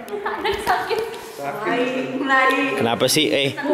Sakit. Kenapa sih?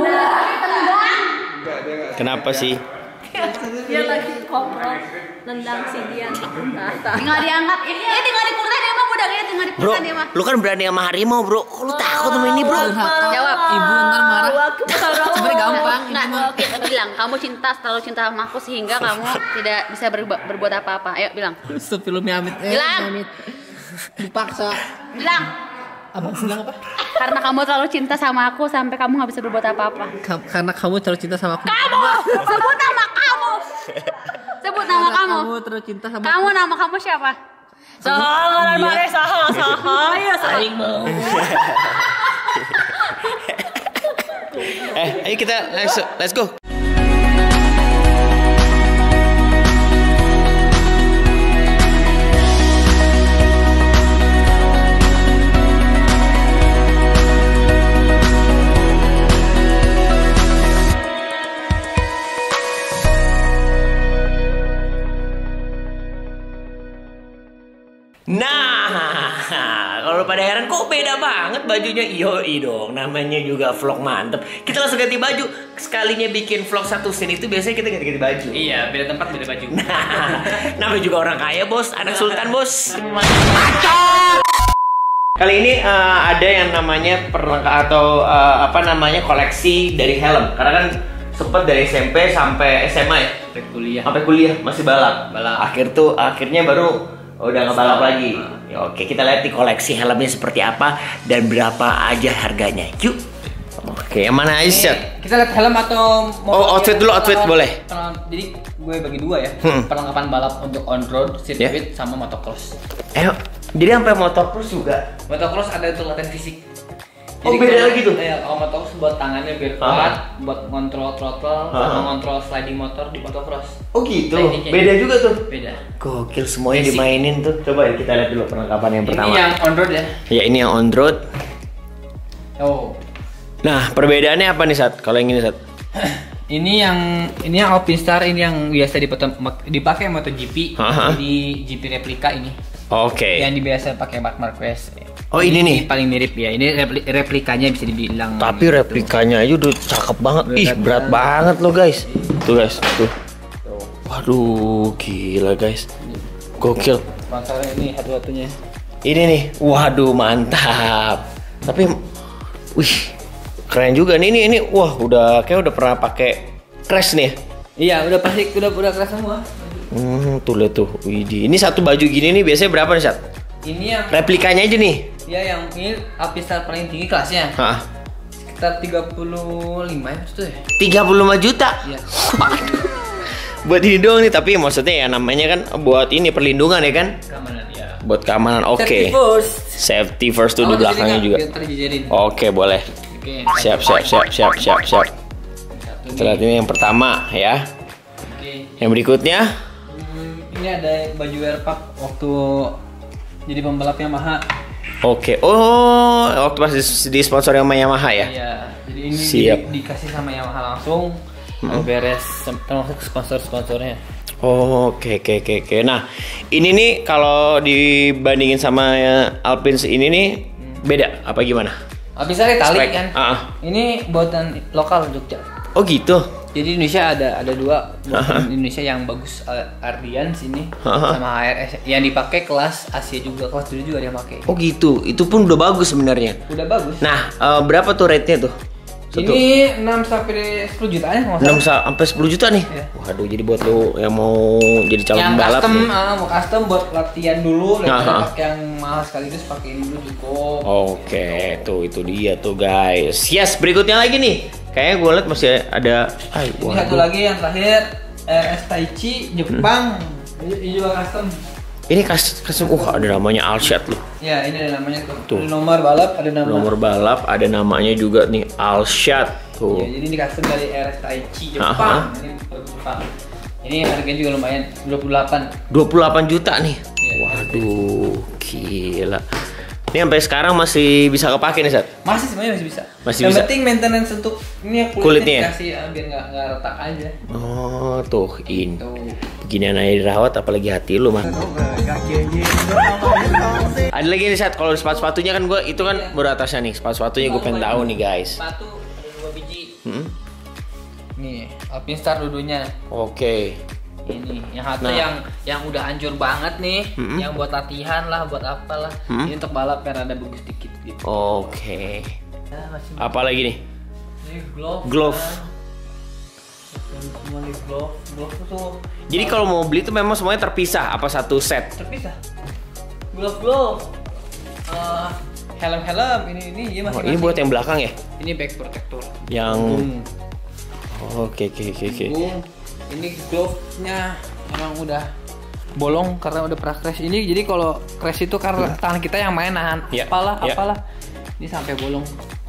Kenapa sih? Dia lagi koprol nendang si Dian. Tinggal diangkat. Tinggal dikurtain emang budaknya tinggal Bro, dikurtain emang. lu kan berani sama harimau, bro. Kok lu takut sama ini, bro? Jawab. Ibu ntar marah. Sebenarnya gampang. Nggak, kita bilang kamu terlalu cinta sama aku sehingga kamu tidak bisa berbuat apa-apa. Ayo bilang. Sebelumnya Amit. Bilang. Dipaksa. Bilang. Apa? Bilang apa? Karena kamu terlalu cinta sama aku sampai kamu nggak bisa berbuat apa-apa. Karena kamu terlalu cinta sama aku. Kamu sebut nama kamu. Sebut nama kamu. Kamu terlalu cinta sama Kamu nama kamu siapa? Salah, ya saling mau. Ayo kita let's go. Nah, kalau pada heran kok beda banget bajunya. Yoi dong, namanya juga vlog mantep. Kita langsung ganti baju. Sekalinya bikin vlog satu scene itu biasanya kita ganti-ganti baju. Iya, beda tempat beda baju. Nah, namanya juga orang kaya, bos. Anak sultan, bos. Kali ini ada yang namanya koleksi dari helm. Karena kan sempet dari SMP sampai SMA ya. Sampai kuliah masih balap. Akhirnya baru udah nggak balap lagi. Ya, oke, kita lihat di koleksi helmnya seperti apa dan berapa aja harganya. Yuk. Oke, yang mana aja? Kita lihat helm atau outfit dulu, outfit boleh. Jadi gue bagi dua ya. Perlengkapan balap untuk on road, sirkuit sama motocross. Jadi sampai motocross juga. Motocross ada untuk latihan fisik. Oh, beda lagi tuh? Iya, kalau motocross buat tangannya biar kuat, buat ngontrol throttle, sama ngontrol sliding motor di motocross. Oh gitu, beda juga tuh? Beda. Gokil, semuanya dimainin tuh. Coba ya kita lihat dulu perlengkapan yang pertama. Ini yang on road ya? Ya, ini yang on road. Oh. Nah, perbedaannya apa nih, Sat? Kalau yang ini, Sat? Ini yang Alpinstar, ini yang biasa dipakai MotoGP, di GP replika ini. Oke. Yang biasa pakai Marc Marquez. Oh, ini nih paling mirip ya. Ini replikanya bisa dibilang. Tapi replikanya aja udah cakep banget. Berat banget loh, guys. Tuh, guys, tuh. Waduh, gila, guys. Gokil. Masalahnya ini satu-satunya. Ini nih. Waduh, mantap. Tapi wih, keren juga nih ini. Wah, kayak udah pernah pakai crash nih. Iya, udah pasti udah crash semua. Tuh lihat tuh. Widih. Ini satu baju gini nih biasanya berapa nih, Sat? Ini yang replikanya aja nih. Ya, yang ini Alpinstar paling tinggi kelasnya. Sekitar 35 itu ya. 35 juta? Iya. Buat ini doang nih, tapi maksudnya ya namanya kan buat ini perlindungan ya kan? Keamanan ya. Buat keamanan, oke. Safety first tuh di belakangnya juga. Oke, boleh. Oke. Siap. Kita lihat ini yang pertama ya. Oke. Yang berikutnya? Ini ada baju airpack waktu jadi pembalap Yamaha. Oke. Oh, waktu pas di sponsor sama Yamaha ya? Iya. Jadi ini dikasih sama Yamaha langsung. Beres termasuk sponsor-sponsornya. Oke. Nah, ini nih kalau dibandingin sama Alpins ini nih beda apa gimana? Alpinstar Itali kan? Ini buatan lokal Jogja. Oh gitu. Jadi Indonesia ada dua buatan Indonesia yang bagus, Ardian sini sama HRS. Yang dipakai kelas Asia juga, kelas dulu juga dia pakai. Oh gitu. Itu pun udah bagus sebenarnya. Udah bagus. Nah, berapa tuh rate-nya tuh? Ini 6 sampai 10 jutaan ya, 6 sampai 10 juta nih. Ya. Waduh, jadi buat lu yang mau jadi calon pembalap. Mau custom buat latihan dulu, pakai yang mahal sekaligus pakai ini dulu cukup. Oke, tuh itu dia tuh guys. Yes, berikutnya lagi nih. Kayaknya gue liat masih ada. Ini satu lagi yang terakhir, RS Taichi Jepang. Ini juga custom. Ini custom, ada namanya Alshad loh. Ya, ini ada namanya tuh. Ada nomor balap, ada nama. Nomor balap, ada namanya juga nih Alshad tuh. Ya, jadi ini custom dari RS Taichi Jepang. Ini Jepang. Ini harganya juga lumayan, 28 juta nih. Ya, waduh, gila. Ini sampai sekarang masih bisa kepake nih, Sat? Masih, semuanya masih bisa. Masih yang bisa. penting maintenance untuk ini kulitnya dikasih biar nggak retak aja. Oh, tuh ini. beginian aja dirawat, apalagi hati lu mah. Ada lagi nih Sat, kalau sepatunya kan gue itu kan baru atasnya nih, sepatunya gue pengen tahu nih guys. Sepatu ada 2 biji. Nih, Alpinstar dulunya. Oke. Ini yang satu yang udah hancur banget nih, yang buat latihan lah, buat apalah. Ini untuk balap biar ada bagus dikit gitu. Oke. Nah, Apa lagi nih? ini glove. Glove. Semua nih glove tuh. Jadi kalau mau beli tuh memang semuanya terpisah apa satu set? Terpisah. Glove. Helm ini ya masih. Oh, ini buat yang belakang ya? Ini back protector. Yang Oke. Ini glove-nya emang udah bolong karena udah pernah crash. Ini jadi kalau crash itu karena tangan kita yang main nahan apalah. Ini sampai bolong.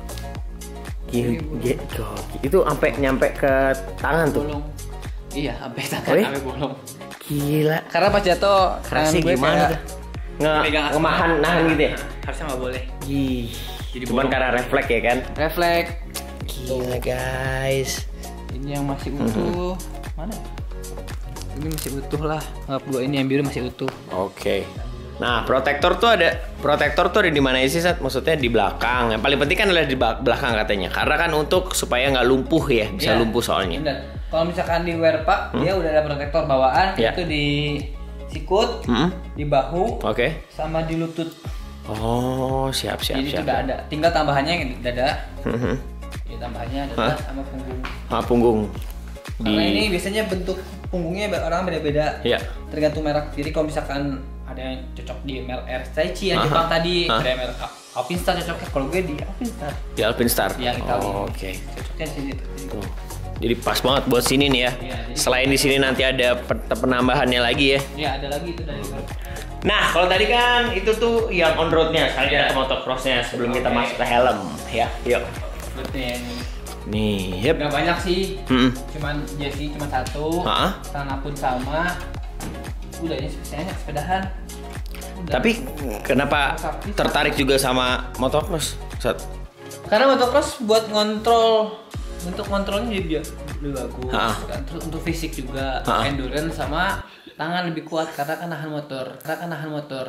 Itu sampai nyampe ke tangan tuh. Bolong. Iya, sampai tangan sampai bolong. Gila. Karena pas jatuh tangan gue gimana tuh? Nahan gitu ya? Harusnya nggak boleh. Jadi cuman karena refleks ya kan? Refleks. Gila guys. Ini yang masih utuh. Mana? Ini masih utuh lah. Anggap gua ini yang biru masih utuh. Oke. Nah, protektor tuh ada di mana sih, Sat? Maksudnya di belakang. Yang paling penting kan adalah di belakang katanya. Karena kan untuk supaya nggak lumpuh ya, bisa lumpuh soalnya. Benar. Kalau misalkan di wear pak, dia udah ada protektor bawaan, itu di sikut, di bahu, sama di lutut. Oh, siap. Jadi itu udah ada. Tinggal tambahannya yang dada. Ya, tambahannya dada sama punggung. Punggung. Karena ini biasanya bentuk punggungnya orang beda-beda. Tergantung merek. Jadi kalau misalkan ada yang cocok di merek Air Stretchy yang Jepang tadi, ada merek Alpinstar cocoknya. Kalau gue di Alpinstar. Di Alpinstar. Yang Italia. Oke. Cocoknya sini tuh. Jadi pas banget buat sini nih ya. Selain di sini nanti ada penambahannya lagi ya. Iya, ada lagi itu dari. Nah, kalau tadi kan itu tuh yang on roadnya, sekarang kita ke motocrossnya sebelum kita masuk ke helm ya. Yuk. Betul. Nih, Gak banyak sih, cuman jersey cuma satu, celana pun sama. Udah ini sepedahan. Tapi kenapa tertarik juga sama motocross? Karena motocross buat untuk ngontrolnya juga lebih bagus. Terus untuk fisik juga, endurance sama tangan lebih kuat karena kan nahan motor.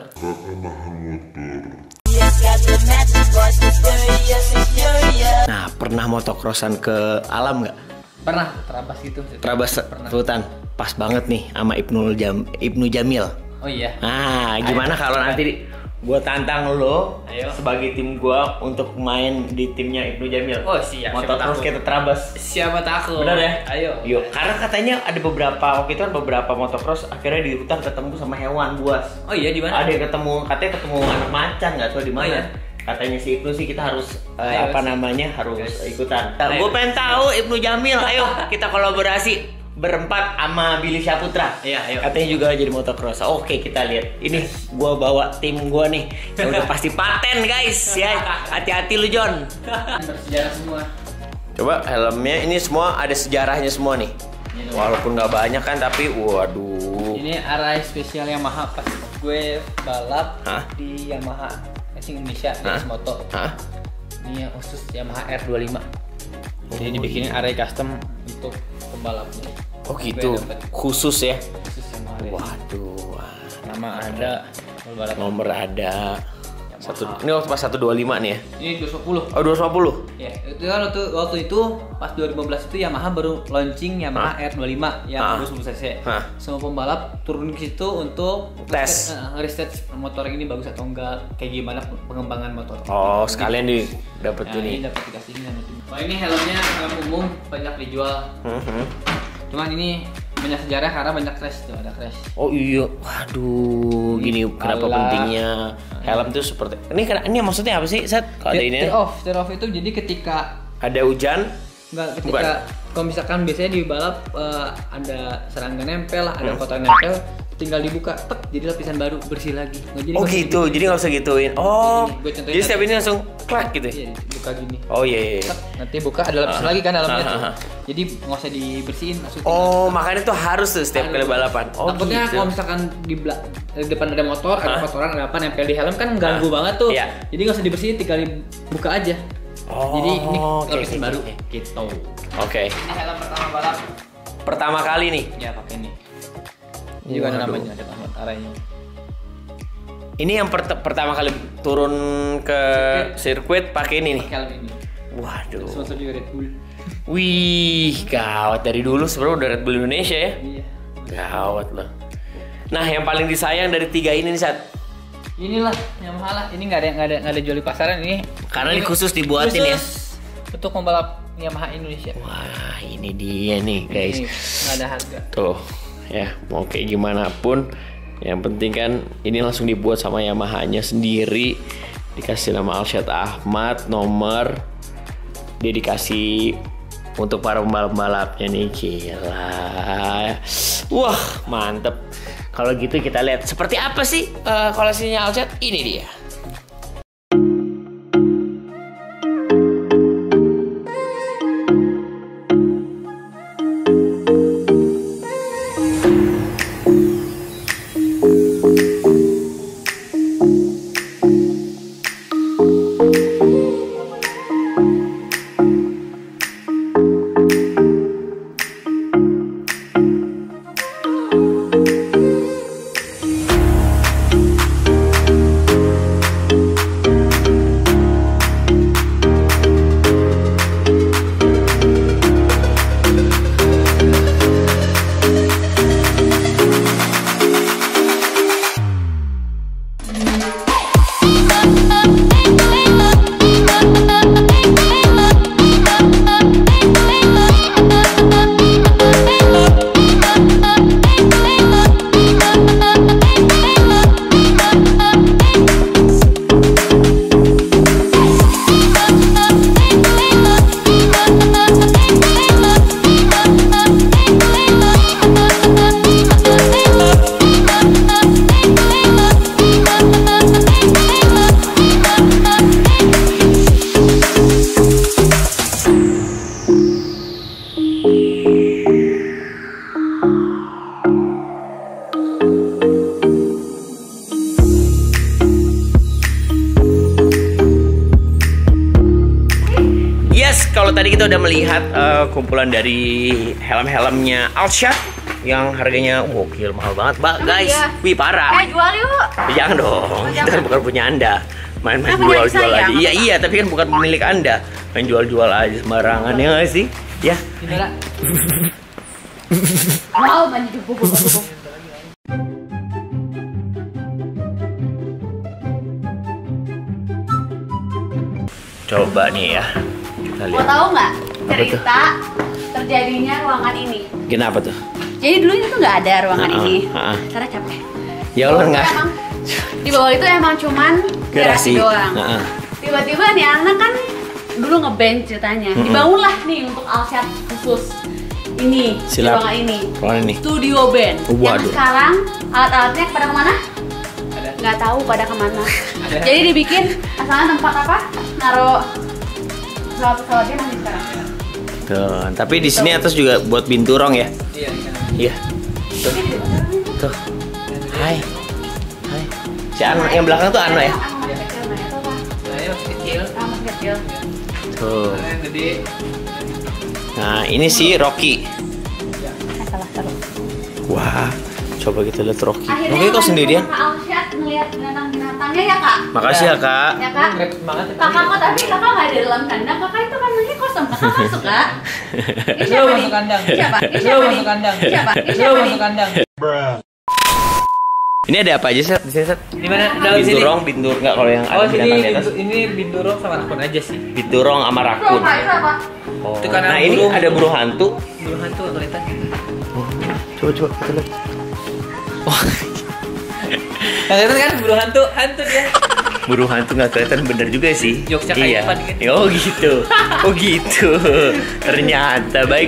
Nah, pernah motocrossan ke alam nggak? Pernah, terabas gitu. Hutan. Pas banget nih sama Ibnu Jamil. Oh iya. Nah, gimana kalau nanti gua tantang lo sebagai tim gua untuk main di timnya Ibnu Jamil? Oh siap. Motocross kita terabas. Siapa takut? Benar ya? Ayo. Yuk. Karena katanya ada beberapa motocross akhirnya di hutan ketemu sama hewan buas. Oh iya, di mana? Ada ketemu anak macan, nggak tahu di mana. Oh, iya? Katanya si Ibnu sih kita harus harus ikutan. Gue pengen tahu Ibnu Jamil, ayo kita kolaborasi berempat sama Billy Syaputra. Iya, ayo. Katanya juga jadi motocross. Oke, kita lihat. Ini gua bawa tim gua nih. Yang udah pasti paten, guys, ya. Hati-hati lu, John. Bersejarah semua. Coba helmnya ini semua ada sejarahnya semua nih. Walaupun nggak banyak kan, tapi waduh. Ini arai spesial Yamaha pas gue balap di Yamaha Racing Indonesia di Moto. Ini yang khusus Yamaha R25. Jadi dibikinin arai custom untuk pembalapnya. Oh gitu, khusus ya? Khusus Yamaha. Waduh. Nama ada, nomor ada. Ini waktu pas 125 nih ya? Ini 250. Oh 250? Ya, itu kan waktu itu pas 2015 itu Yamaha baru launching Yamaha R25 yang 250cc. Semua pembalap turun ke situ untuk tes, nge-research motor ini bagus atau enggak, kayak gimana pengembangan motor. Oh, sekalian dapat ini dapat dikasih ini. Oh, ini helmnya helm umum banyak dijual. Cuman ini banyak sejarah karena banyak crash tuh, ada crash. Oh iya, waduh, gini kenapa pentingnya helm tuh seperti ini maksudnya apa sih, Sat? Kalau ada ini? Tear off itu jadi ketika ada hujan, ketika kalau misalkan biasanya di balap ada serangga nempel, ada kotoran nempel, tinggal dibuka, jadi lapisan baru, bersih lagi. Oh gitu, jadi nggak usah gituin. Oh, jadi setiap ini langsung klak gitu. Iya, buka gini. Oh iya. Nanti buka ada lapisan lagi kan dalamnya tuh. Jadi nggak usah dibersihin. Oh, makanya itu harus tuh setiap kali balapan. Oh takutnya gitu. kalau misalkan di depan ada motor, ada kotoran, ada apa nempel di helm kan ganggu banget tuh. Jadi nggak usah dibersihin, tinggal dibuka aja. Jadi ini lapisan baru. Gitu. Oke. Ini helm pertama balap. Pertama kali nih? Ya pakai ini. Ini juga ada namanya, Rashad Ahmad arahnya. Ini yang pertama kali turun ke sirkuit pakai ini nih. Pakai ini. Waduh. Sponsor juga Red Bull. Wih, gawat dari dulu sebenarnya udah Red Bull Indonesia ya. Iya. Gawat loh. Nah, yang paling disayang dari 3 ini nih, Sat. Inilah Yamaha lah. Ini nggak ada jual di pasaran ini. Karena ini khusus dibuatin ya. Untuk pembalap Yamaha Indonesia. Wah, ini dia nih, guys. Ini nggak ada harga. Tuh, ya mau kayak gimana pun, yang penting kan ini langsung dibuat sama Yamaha-nya sendiri. Dikasih nama Alshad Ahmad, nomor dedikasi untuk para pembalap-pembalapnya nih. Gila. Wah, mantep. Kalau gitu kita lihat seperti apa sih koleksinya Alshad. Ini dia. Kalau tadi kita udah melihat kumpulan dari helm-helmnya Alshad yang harganya gokil mahal banget, Mbak, guys. Iya. Wih, parah. Jual yuk. Jangan dong. Kita kan bukan punya Anda. Main-main Nah, jual-jual punya aja. saya. Iya, tapi kan bukan pemilik Anda. Main jual-jual aja sembarangan ya nggak sih? Ya. Inilah. Wow, banyak buku. Coba nih ya. Kita Mau lihat. tahu nggak Apa cerita terjadinya ruangan ini? Kenapa tuh? Jadi dulu itu nggak ada ruangan ini. Heeh. Karena capek. Ya Allah nggak. Emang, di bawah itu emang cuman garasi doang. Heeh. Tiba-tiba nih anak kan dulu ngeband ceritanya. Dibangunlah nih untuk Alshad khusus ini, di Silap. ruangan ini. Ruangan ini. Studio band. Yang Waduh. sekarang alat-alatnya pada kemana? Ada. Nggak tahu pada kemana. Jadi dibikin asalnya tempat apa? Naruh pesawat-pesawatnya masih sekarang. Tuh, tapi di sini atas juga buat binturong ya. Iya, di sana. Iya. Tuh. Tuh. Hai. Hai. Si Ano yang belakang tuh Ano ya? Masih kecil, nah itu apa? Nah, ini masih kecil. Masih kecil. Tuh. Nah, yang gede. Nah, ini si Rocky. Salah taruh. Wah, coba kita lihat Rocky. Akhirnya Rocky kok sendirian? Kak Alshad ngeliat binatang-binatangnya ya kak? Makasih ya, Kak. Ya kak? Repot banget ya. Kakak kok tapi kakak nggak ada dalam kandang, kakak itu kandangnya kosong, kakak masuk kak? Ini siapa Lu nih? masuk kandang. Ini siapa? Ini Lu siapa nih? masuk kandang. Ini siapa? Ini Lu siapa nih? masuk kandang. Ini ada apa aja, Sat? Di sini, Sat? Di mana? Dalam sini. Binturong, bintur enggak kalau yang Oh, ada sini binatang di atas? ini binturong sama rakun aja sih. Binturong sama Itu rakun. apa? Itu apa? Oh. Itu karena Nah, ini burung. ada burung hantu. Burung hantu nggak kelihatan. Coba kita lihat. Oh, Nggak kelihatan kan burung hantu? Hantu dia. burung hantu nggak kelihatan, bener juga sih. Jokesnya kayak Iya. Ipan kan? Oh gitu. Oh gitu. Ternyata baik.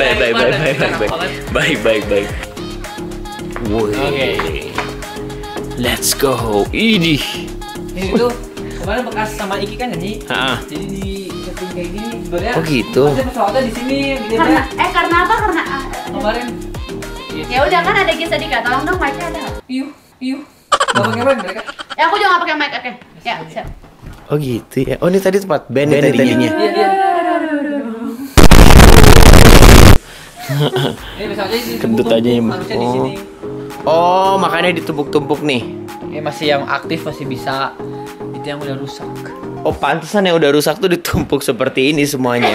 Woi. Oke. Let's go. Ini. Ini tuh kemarin bekas sama Iki kan nyanyi. Ah. Jadi di setting kayak gini sebenarnya. Oh, gitu. Masih pesawatnya di sini Karena karena apa? Karena kemarin. ya udah kan ada Gisa Dika, tolong dong mic-nya ada nggak? Iu. Gak pakai ban mereka. Ya aku juga nggak pakai mic, oke? Ya siap. Oh gitu ya. Oh ini tadi tempat band nih tadinya. Iya. Ini pesawatnya di sini. Kentut aja ya, Mbak. Harusnya di sini. Oh, makanya ditumpuk-tumpuk nih. Ini masih yang aktif masih bisa. Itu yang udah rusak. Oh, pantesan yang udah rusak tuh ditumpuk seperti ini semuanya.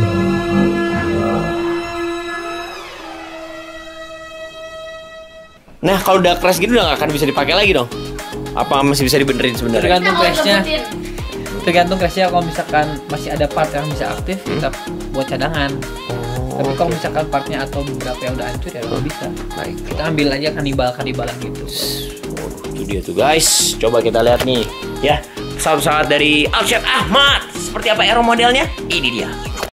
Nah, kalau udah crash gitu udah gak akan bisa dipakai lagi dong? Apa masih bisa dibenerin sebenarnya? Tergantung crashnya. Tergantung crashnya. Kalau misalkan masih ada part yang bisa aktif, kita buat cadangan. Tapi kalau misalkan partnya atau beberapa yang udah hancur ya nggak bisa. Baik, Kita ambil aja kanibalan gitu. itu dia tuh guys. Coba kita lihat nih, ya. Pesawat-pesawat dari Alshad Ahmad. Seperti apa aero modelnya? Ini dia.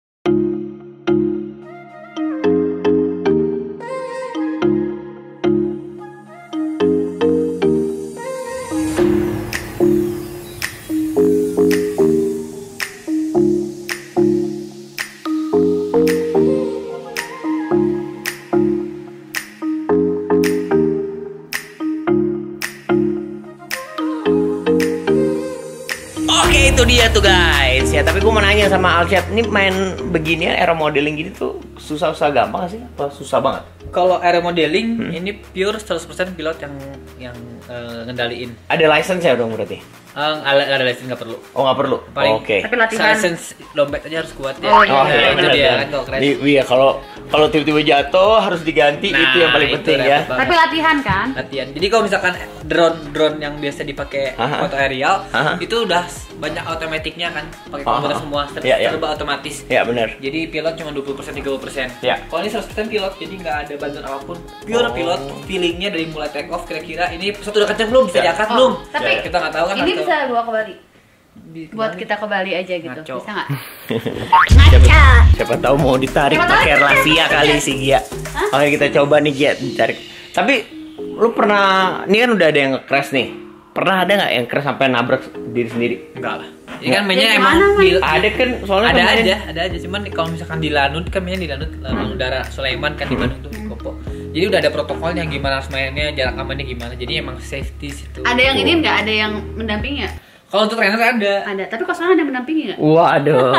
Oke, itu dia tuh guys. Ya, tapi gue mau nanya sama Alshad, ini main beginian aero modeling gini tuh susah-susah gampang gak sih? Apa susah banget? Kalau aero modeling ini pure 100% pilot yang ngendaliin. Ada license ya dong berarti? Nggak ada license, nggak perlu. Oh, nggak perlu? Paling Oke. Tapi latihan. License dompet aja harus kuat ya. Oh, iya. iya, Itu benar, dia benar. kan kalau crash. Iya, kalau tiba-tiba jatuh harus diganti, Nah, itu yang paling itu penting repot ya. banget. Tapi latihan kan? Latihan. Jadi kalau misalkan drone yang biasa dipakai Aha. foto aerial Aha. itu udah banyak otomatiknya kan, pakai Aha. komputer semua, Iya, iya. serba otomatis. Ya, benar. Jadi pilot cuma 20% 30%. Ya. Kalau ini 100% pilot, jadi nggak ada bantuan apapun. Pure Oh. pilot, feelingnya dari mulai take off kira-kira ini pesawat udah kencang belum, bisa Ya. diangkat Oh, belum? tapi kita nggak tahu kan. Ini atau- bisa bawa ke Bali. Di- Buat kita ke Bali aja gitu. Ngaco. Bisa nggak? Siapa tahu mau ditarik Siapa tahu pakai ditarik. rahasia kali sih, Gia. Oke, kita coba nih, Gia, ditarik. Tapi lu pernah, ini kan udah ada yang crash nih. Pernah ada nggak yang crash sampai nabrak diri sendiri? Enggak lah. Ini kan mainnya Ya, emang gimana, di- Ada kan soalnya ada kemarin- ada aja. Cuman kalau misalkan di Lanut kan mainnya di Lanut Lambang Udara Sulaiman kan di Bandung tuh di Kopo. Jadi udah ada protokolnya gimana harus mainnya, jarak amannya gimana. Jadi emang safety situ. Ada yang ini nggak? Ada yang mendampingi nggak? Kalau untuk trainer ada. Ada. Tapi kalau sekarang ada yang mendampingi nggak? Waduh.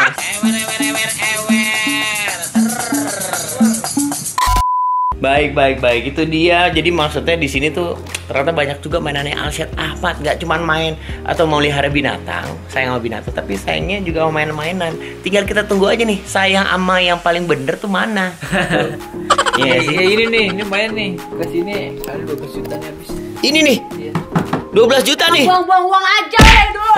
Baik. Itu dia. Jadi maksudnya di sini tuh ternyata banyak juga mainannya Alshad Ahmad. Nggak cuma main atau mau melihara binatang, sayang sama binatang, tapi sayangnya juga mau main-mainan. Tinggal kita tunggu aja nih, sayang sama yang paling bener tuh mana. Iya sih. Ya, ini nih, ini main nih. Ke sini kali 12 juta nih habis. Ini nih, Iya. 12 juta nih. Buang-buang uang aja ya dulu.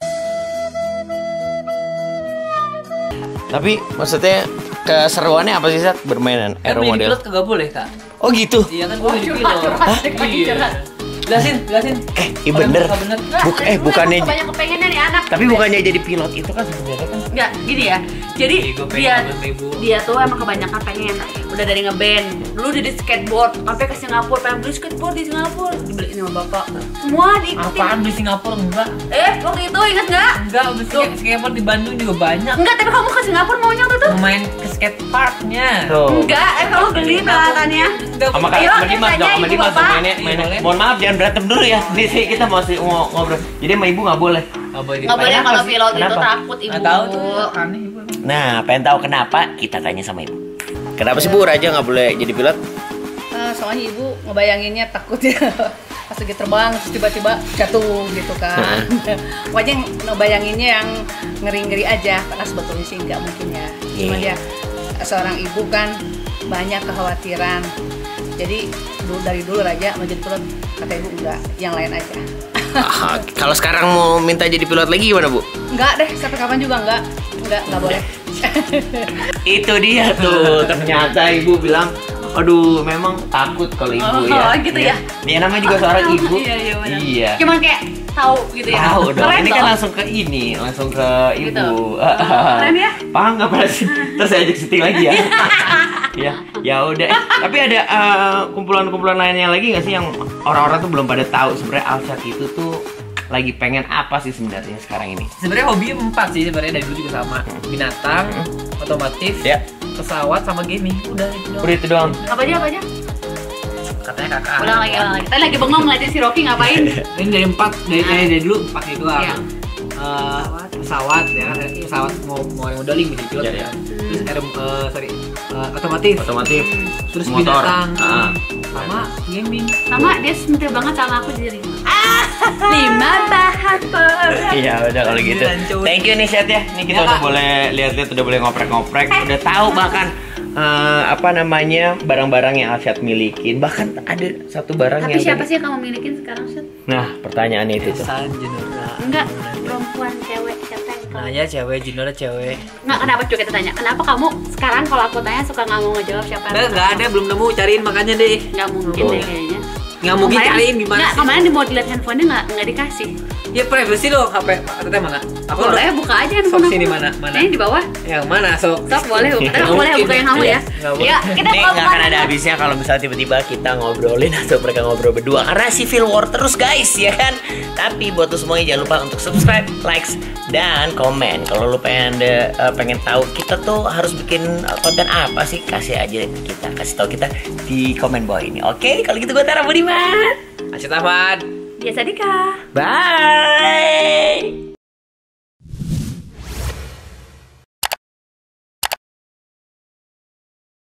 Tapi maksudnya keseruannya apa sih, Sat, bermainan Kan aero jadi model? pilot kagak boleh, Kak. Oh gitu. Iya kan gua jadi pilot. Hah? Jelasin. Iya bener. Bener. Bukannya banyak kepengennya nih anak. tapi bukannya jadi pilot itu kan sebenarnya kan. Enggak, gini ya. Jadi Iya, gua pengen dia sama ibu. dia tuh emang kebanyakan pengen udah dari ngeband, dulu jadi skateboard, sampai ke Singapura pengen beli skateboard di Singapura, dibeliin sama bapak. Semua diikutin. Apaan di Singapura enggak? Waktu itu ingat nggak? Enggak, skateboard di Bandung juga banyak. Enggak, tapi kamu ke Singapura maunya waktu itu? Main ke skate parknya. Tuh. Enggak, kamu beli peralatannya. Sama Kak, Ayo, sama Dimas tanya dong, sama ibu Dimas bapak. mainnya. Boleh. Mohon maaf jangan berantem dulu ya. Nih sih kita masih mau ngobrol. Jadi sama ibu nggak boleh. Nggak boleh Nggak boleh Kenapa kalau sih? pilot itu Kenapa? takut ibu. Nggak tahu tuh, aneh ibu. Nah, pengen tahu kenapa? Kita tanya sama ibu. Kenapa sih Bu Raja nggak boleh jadi pilot? Soalnya ibu ngebayanginnya takut ya pas lagi terbang terus tiba-tiba jatuh gitu kan. Wajah ngebayanginnya yang ngeri-ngeri aja, karena sebetulnya sih nggak mungkin ya. Cuma Iya. dia seorang ibu kan banyak kekhawatiran. Jadi dari dulu Raja mau jadi pilot, kata ibu enggak, yang lain aja. Kalau sekarang mau minta jadi pilot lagi gimana Bu? Enggak deh, sampai kapan juga enggak boleh. Itu dia tuh, ternyata ibu bilang, aduh memang takut kalau ibu ya. Gitu ya? Dia namanya juga seorang ibu. Iya, benar. Iya. Cuman kayak tahu gitu ya. Tahu dong. Keren Ini kan dong. langsung ke ini, langsung ke Gitu. ibu. Keren ya? Paham nggak Pras? Terus saya ajak syuting lagi ya. Ya udah. Tapi ada kumpulan-kumpulan lainnya lagi nggak sih yang orang-orang tuh belum pada tahu sebenarnya Alshad itu tuh lagi pengen apa sih sebenarnya sekarang ini? Sebenarnya hobi 4 sih sebenarnya, dari dulu juga sama. Binatang, otomotif, Ya. pesawat sama gaming. Udah itu doang. Udah itu doang. Apa aja? Katanya kakak. Ulang lagi. Tadi lagi bengong ngeliatin si Rocky ngapain? Ini dari 4, dari dulu 4 itu doang. Iya. Pesawat ya kan, pesawat mau yang modeling jadi pilot Iya, ya. iya. Terus otomotif. Otomotif. Terus motor. binatang. Sama gaming. Sama dia sentil banget sama aku jadi 5 bahan pokok. Iya udah kalau gitu. Thank you nih Syed ya. Nih kita udah boleh lihat-lihat, udah boleh ngoprek-ngoprek, udah tahu bahkan apa namanya barang-barang yang Syed milikin. Bahkan ada satu barang Tapi yang siapa sih yang kamu milikin sekarang, Syed? Nah, pertanyaannya itu tuh. San Junora. Enggak, perempuan, cewek, siapa yang kamu? Nah ya cewek, Junora cewek. Enggak, kenapa juga kita tanya? Kenapa kamu sekarang kalau aku tanya suka nggak mau ngejawab siapa? Nggak ada, belum nemu, cariin makanya deh. Nggak mungkin deh kayaknya. Nggak mungkin cariin gimana Nggak, sih? kemarin di mau dilihat handphonenya nggak dikasih. Ya privacy lo, HP teteh mana? Aku Boleh buka aja handphone Sok aku. sini mana? Ini di bawah. Yang mana sok? Sok boleh buka. Tapi boleh buka yang kamu ya. Nggak boleh. Ya, kita Ini nggak akan ada habisnya kalau misalnya tiba-tiba kita ngobrolin atau mereka ngobrol berdua karena civil war terus guys ya kan. Tapi buat lo semuanya jangan lupa untuk subscribe, likes, dan komen. Kalau lo pengen tahu kita tuh harus bikin konten apa sih, kasih aja kita, kasih tahu kita di komen bawah ini. Oke, kalau gitu gue Tara Budiman. Asyik Ahmad. Biasa Dika. Bye.